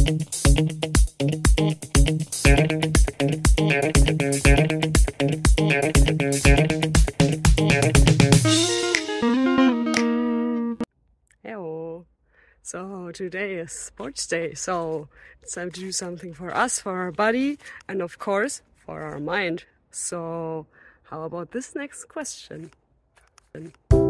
Hello. So today is sports day, so it's time to do something for us, for our body, and of course for our mind. So how about this next question?